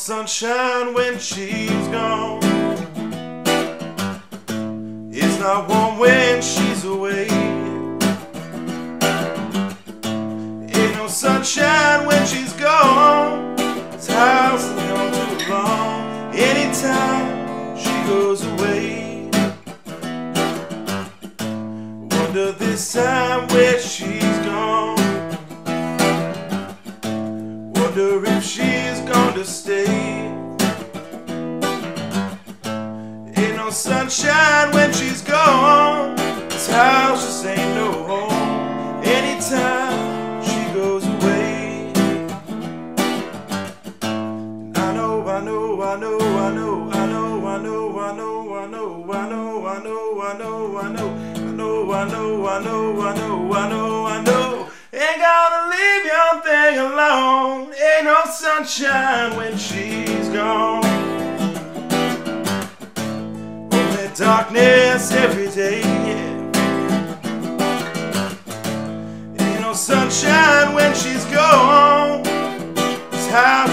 sunshine when she's gone. It's not warm when she's away. Ain't no sunshine when she's gone. This house is gone too long. Anytime she goes away, wonder this time where she's gone. Wonder if she's going to stay. Ain't no sunshine when she's gone. This house just ain't no home. Anytime she goes away. And I know, I know, I know, I know, I know, I know, I know, I know, I know, I know, I know, I know, I know, I know, I know, I know, I know, I know. Ain't gonna leave your thing alone. Ain't no sunshine when she's gone. Only darkness every day. Ain't no sunshine when she's gone. This house